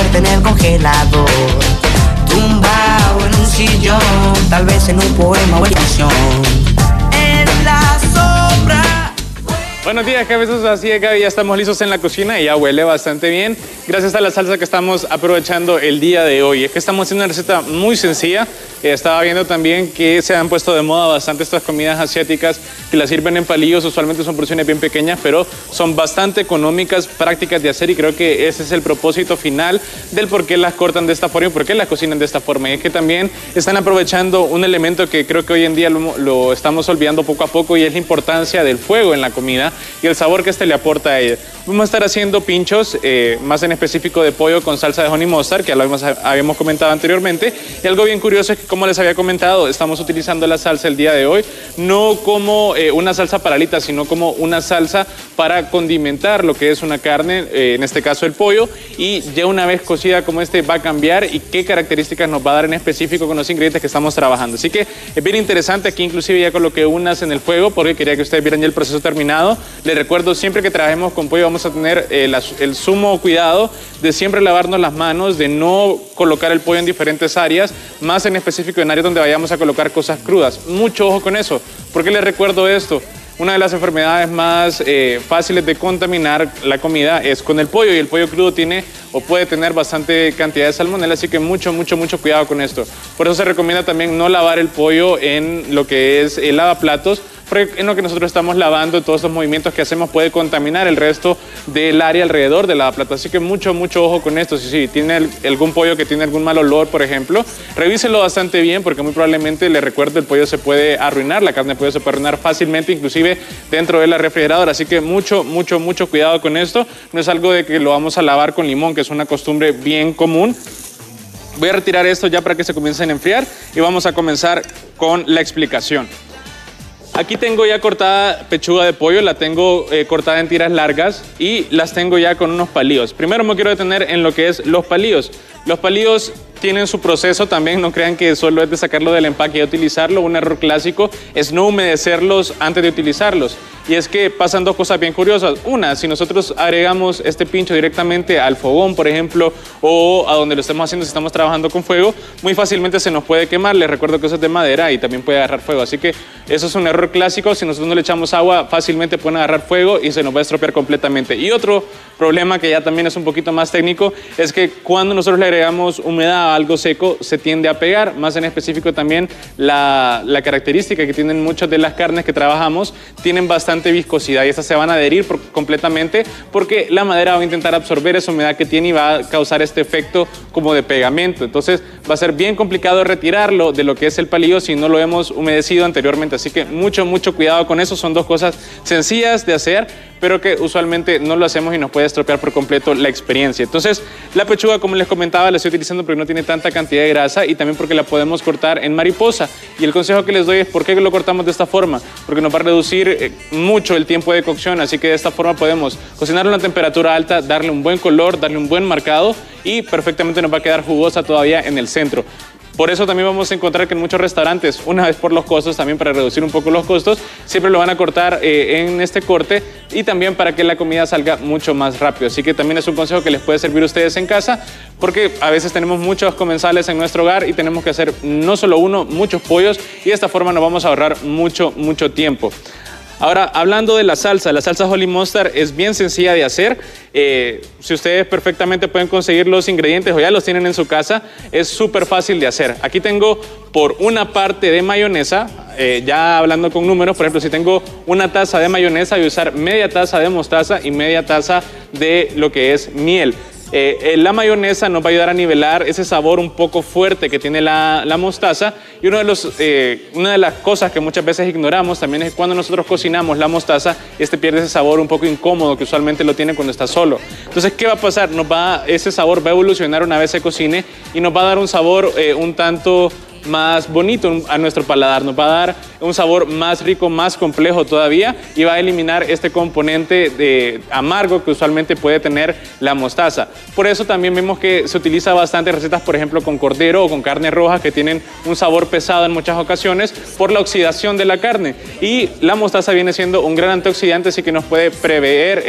caliente en el congelador, tumbado en un sillón, tal vez en un poema o en canción, en la sombra. Buenos días, jefes, así de Gaby, ya estamos listos en la cocina y ya huele bastante bien gracias a la salsa que estamos aprovechando el día de hoy. Es que estamos haciendo una receta muy sencilla. Estaba viendo también que se han puesto de moda bastante estas comidas asiáticas que las sirven en palillos, usualmente son porciones bien pequeñas, pero son bastante económicas, prácticas de hacer, y creo que ese es el propósito final del por qué las cortan de esta forma y por qué las cocinan de esta forma. Y es que también están aprovechando un elemento que creo que hoy en día lo estamos olvidando poco a poco, y es la importancia del fuego en la comida y el sabor que este le aporta a ella. Vamos a estar haciendo pinchos, más en específico de pollo con salsa de honey mustard, que ya lo habíamos comentado anteriormente. Y algo bien curioso es que, como les había comentado, estamos utilizando la salsa el día de hoy no como una salsa para alitas, sino como una salsa para condimentar lo que es una carne, en este caso el pollo, y ya una vez cocida como este va a cambiar y qué características nos va a dar en específico con los ingredientes que estamos trabajando. Así que es bien interesante. Aquí inclusive ya coloqué unas en el fuego porque quería que ustedes vieran ya el proceso terminado. Les recuerdo, siempre que trabajemos con pollo vamos a tener el sumo cuidado de siempre lavarnos las manos, de no colocar el pollo en diferentes áreas, más en específico en áreas donde vayamos a colocar cosas crudas. Mucho ojo con eso. ¿Por qué les recuerdo esto? Una de las enfermedades más fáciles de contaminar la comida es con el pollo, y el pollo crudo tiene o puede tener bastante cantidad de salmonela, así que mucho cuidado con esto. Por eso se recomienda también no lavar el pollo en lo que es el lavaplatos, porque en lo que nosotros estamos lavando, todos estos movimientos que hacemos puede contaminar el resto del área alrededor del lavaplatos. Así que mucho ojo con esto. Si tiene algún pollo que tiene algún mal olor, por ejemplo, revíselo bastante bien, porque muy probablemente, le recuerdo, el pollo se puede arruinar, la carne de pollo se puede arruinar fácilmente, inclusive dentro de la refrigeradora. Así que mucho cuidado con esto. No es algo de que lo vamos a lavar con limón, que es una costumbre bien común. Voy a retirar esto ya para que se comiencen a enfriar y vamos a comenzar con la explicación. Aquí tengo ya cortada pechuga de pollo, la tengo cortada en tiras largas y las tengo ya con unos palillos. Primero me quiero detener en lo que es los palillos. Los palillos tienen su proceso también, no crean que solo es de sacarlo del empaque y utilizarlo. Un error clásico es no humedecerlos antes de utilizarlos. Y es que pasan dos cosas bien curiosas. Una, si nosotros agregamos este pincho directamente al fogón, por ejemplo, o a donde lo estemos haciendo, si estamos trabajando con fuego, muy fácilmente se nos puede quemar. Les recuerdo que eso es de madera y también puede agarrar fuego. Así que eso es un error clásico. Si nosotros no le echamos agua, fácilmente pueden agarrar fuego y se nos va a estropear completamente. Y otro problema, que ya también es un poquito más técnico, es que cuando nosotros le agregamos humedad a algo seco, se tiende a pegar. Más en específico también la característica que tienen muchas de las carnes que trabajamos, tienen bastante viscosidad, y estas se van a adherir completamente, porque la madera va a intentar absorber esa humedad que tiene y va a causar este efecto como de pegamento. Entonces va a ser bien complicado retirarlo de lo que es el palillo si no lo hemos humedecido anteriormente. Así que mucho cuidado con eso. Son dos cosas sencillas de hacer, pero que usualmente no lo hacemos y nos puede estropear por completo la experiencia. Entonces, la pechuga, como les comentaba, la estoy utilizando porque no tiene tanta cantidad de grasa y también porque la podemos cortar en mariposa. Y el consejo que les doy es: ¿por qué lo cortamos de esta forma? Porque nos va a reducir mucho el tiempo de cocción, así que de esta forma podemos cocinarlo a una temperatura alta, darle un buen color, darle un buen marcado, y perfectamente nos va a quedar jugosa todavía en el centro. Por eso también vamos a encontrar que en muchos restaurantes, una vez por los costos, también para reducir un poco los costos, siempre lo van a cortar en este corte, y también para que la comida salga mucho más rápido. Así que también es un consejo que les puede servir a ustedes en casa, porque a veces tenemos muchos comensales en nuestro hogar y tenemos que hacer no solo uno, muchos pollos, y de esta forma nos vamos a ahorrar mucho tiempo. Ahora, hablando de la salsa honey mustard es bien sencilla de hacer. Si ustedes perfectamente pueden conseguir los ingredientes o ya los tienen en su casa, es súper fácil de hacer. Aquí tengo por una parte de mayonesa, ya hablando con números, por ejemplo, si tengo una taza de mayonesa, voy a usar media taza de mostaza y media taza de lo que es miel. La mayonesa nos va a ayudar a nivelar ese sabor un poco fuerte que tiene la mostaza, y una de las cosas que muchas veces ignoramos también es que cuando nosotros cocinamos la mostaza, pierde ese sabor un poco incómodo que usualmente lo tiene cuando está solo. Entonces, ¿qué va a pasar? Ese sabor va a evolucionar una vez se cocine y nos va a dar un sabor un tanto más bonito a nuestro paladar, nos va a dar un sabor más rico, más complejo todavía y va a eliminar este componente de amargo que usualmente puede tener la mostaza. Por eso también vemos que se utiliza bastante recetas, por ejemplo, con cordero o con carne roja que tienen un sabor pesado en muchas ocasiones por la oxidación de la carne. Y la mostaza viene siendo un gran antioxidante, así que nos puede prever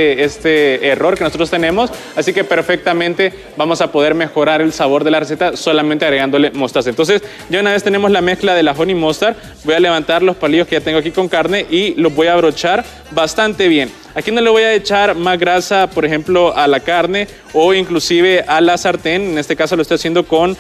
este error que nosotros tenemos. Así que perfectamente vamos a poder mejorar el sabor de la receta solamente agregándole mostaza. Entonces, ya una vez tenemos la mezcla de la honey mustard, voy a levantar los palillos que ya tengo aquí con carne y los voy a abrochar bastante bien. Aquí no le voy a echar más grasa, por ejemplo, a la carne o inclusive a la sartén. En este caso lo estoy haciendo con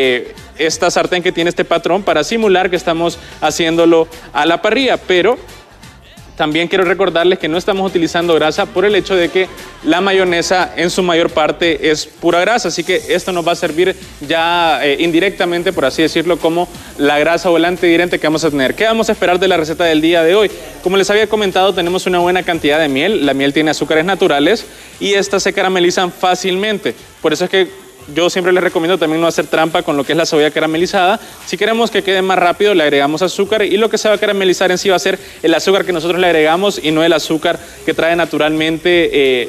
esta sartén que tiene este patrón para simular que estamos haciéndolo a la parrilla, pero también quiero recordarles que no estamos utilizando grasa por el hecho de que la mayonesa en su mayor parte es pura grasa, así que esto nos va a servir ya indirectamente, por así decirlo, como la grasa o el antiadherente que vamos a tener. ¿Qué vamos a esperar de la receta del día de hoy? Como les había comentado, tenemos una buena cantidad de miel. La miel tiene azúcares naturales y estas se caramelizan fácilmente. Por eso es que yo siempre les recomiendo también no hacer trampa con lo que es la cebolla caramelizada. Si queremos que quede más rápido, le agregamos azúcar y lo que se va a caramelizar en sí va a ser el azúcar que nosotros le agregamos y no el azúcar que trae naturalmente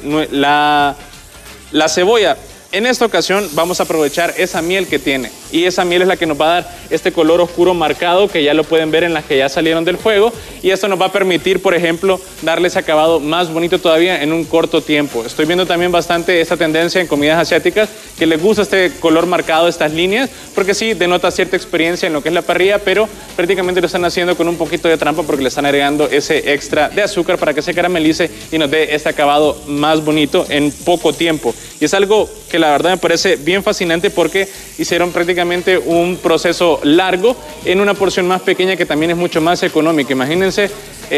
la cebolla. En esta ocasión vamos a aprovechar esa miel que tiene y esa miel es la que nos va a dar este color oscuro marcado que ya lo pueden ver en las que ya salieron del fuego y esto nos va a permitir, por ejemplo, darle ese acabado más bonito todavía en un corto tiempo. Estoy viendo también bastante esta tendencia en comidas asiáticas que les gusta este color marcado, estas líneas, porque sí denota cierta experiencia en lo que es la parrilla, pero prácticamente lo están haciendo con un poquito de trampa porque le están agregando ese extra de azúcar para que se caramelice y nos dé este acabado más bonito en poco tiempo. Y es algo que la verdad me parece bien fascinante porque hicieron prácticamente un proceso largo en una porción más pequeña que también es mucho más económica. Imagínense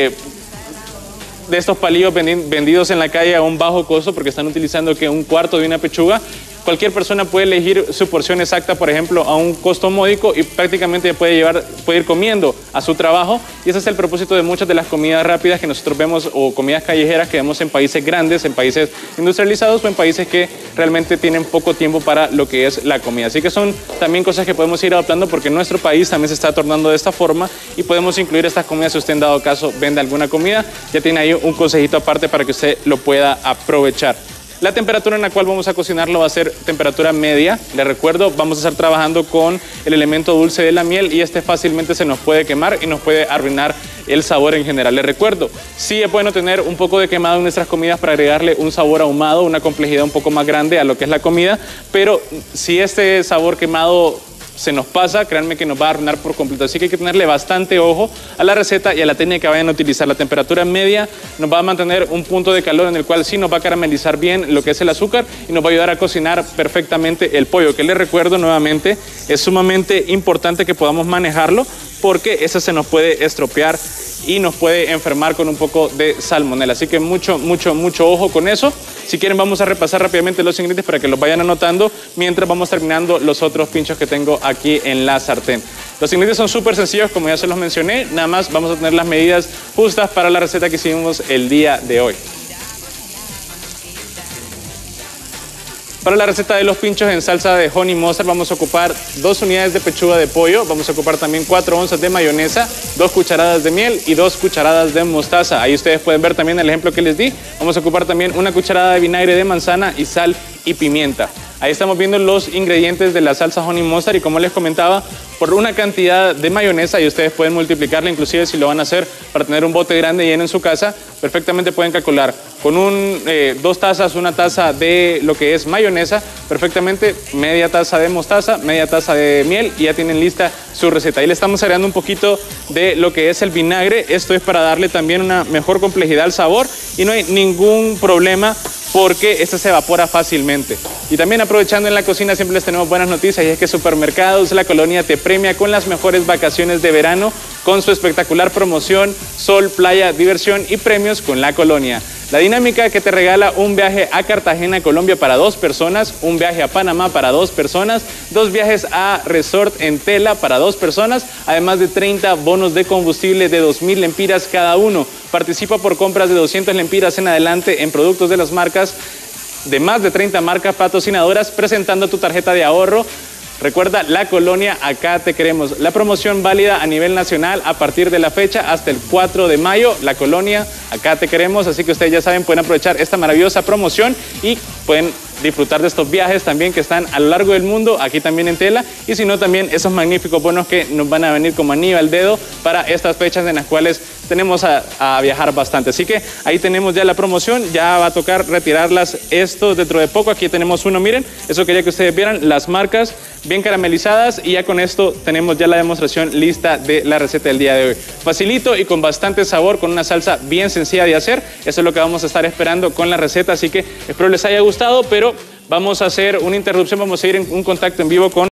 de estos palillos vendidos en la calle a un bajo costo porque están utilizando que un cuarto de una pechuga. Cualquier persona puede elegir su porción exacta, por ejemplo, a un costo módico y prácticamente puede ir comiendo a su trabajo. Y ese es el propósito de muchas de las comidas rápidas que nosotros vemos o comidas callejeras que vemos en países grandes, en países industrializados o en países que realmente tienen poco tiempo para lo que es la comida. Así que son también cosas que podemos ir adoptando porque nuestro país también se está tornando de esta forma y podemos incluir estas comidas si usted en dado caso vende alguna comida. Ya tiene ahí un consejito aparte para que usted lo pueda aprovechar. La temperatura en la cual vamos a cocinarlo va a ser temperatura media. Les recuerdo, vamos a estar trabajando con el elemento dulce de la miel y este fácilmente se nos puede quemar y nos puede arruinar el sabor en general. Les recuerdo, sí es bueno tener un poco de quemado en nuestras comidas para agregarle un sabor ahumado, una complejidad un poco más grande a lo que es la comida, pero si este sabor quemado se nos pasa, créanme que nos va a arruinar por completo. Así que hay que tenerle bastante ojo a la receta y a la técnica que vayan a utilizar. La temperatura media nos va a mantener un punto de calor en el cual sí nos va a caramelizar bien lo que es el azúcar y nos va a ayudar a cocinar perfectamente el pollo, que les recuerdo nuevamente, es sumamente importante que podamos manejarlo porque ese se nos puede estropear y nos puede enfermar con un poco de salmonela. Así que mucho ojo con eso. Si quieren vamos a repasar rápidamente los ingredientes para que los vayan anotando mientras vamos terminando los otros pinchos que tengo aquí en la sartén. Los ingredientes son súper sencillos, como ya se los mencioné, nada más vamos a tener las medidas justas para la receta que hicimos el día de hoy. Para la receta de los pinchos en salsa de honey mustard vamos a ocupar 2 unidades de pechuga de pollo, vamos a ocupar también 4 onzas de mayonesa, 2 cucharadas de miel y 2 cucharadas de mostaza. Ahí ustedes pueden ver también el ejemplo que les di. Vamos a ocupar también 1 cucharada de vinagre de manzana y sal y pimienta. Ahí estamos viendo los ingredientes de la salsa honey mustard y como les comentaba, por una cantidad de mayonesa, y ustedes pueden multiplicarla, inclusive si lo van a hacer para tener un bote grande lleno en su casa, perfectamente pueden calcular con 2 tazas, 1 taza de lo que es mayonesa, perfectamente media taza de mostaza, media taza de miel y ya tienen lista su receta. Ahí le estamos agregando un poquito de lo que es el vinagre, esto es para darle también una mejor complejidad al sabor y no hay ningún problema porque este se evapora fácilmente. Y también aprovechando en la cocina siempre les tenemos buenas noticias y es que Supermercados La Colonia te premia con las mejores vacaciones de verano con su espectacular promoción Sol, Playa, Diversión y Premios con La Colonia. La dinámica que te regala un viaje a Cartagena, Colombia para 2 personas, un viaje a Panamá para 2 personas, 2 viajes a Resort en Tela para 2 personas, además de 30 bonos de combustible de 2.000 lempiras cada uno. Participa por compras de 200 lempiras en adelante en productos de las marcas de más de 30 marcas patrocinadoras presentando tu tarjeta de ahorro Recuerda, La Colonia, acá te queremos. La promoción válida a nivel nacional a partir de la fecha hasta el 4 de mayo. La Colonia, acá te queremos. Así que ustedes ya saben, pueden aprovechar esta maravillosa promoción y pueden disfrutar de estos viajes también que están a lo largo del mundo, aquí también en Tela, y si no también esos magníficos bonos que nos van a venir como anillo al dedo para estas fechas en las cuales tenemos a viajar bastante. Así que ahí tenemos ya la promoción, ya va a tocar retirarlas esto dentro de poco. Aquí tenemos uno, miren, eso quería que ustedes vieran, las marcas bien caramelizadas, y ya con esto tenemos ya la demostración lista de la receta del día de hoy. Facilito y con bastante sabor, con una salsa bien sencilla de hacer. Eso es lo que vamos a estar esperando con la receta, así que espero les haya gustado, pero vamos a hacer una interrupción, vamos a ir en un contacto en vivo con